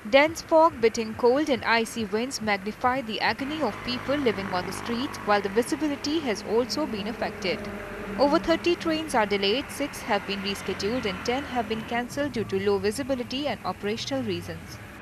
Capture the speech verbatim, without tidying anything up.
Dense fog between cold and icy winds magnify the agony of people living on the streets, while the visibility has also been affected. Over thirty trains are delayed, six have been rescheduled and ten have been cancelled due to low visibility and operational reasons.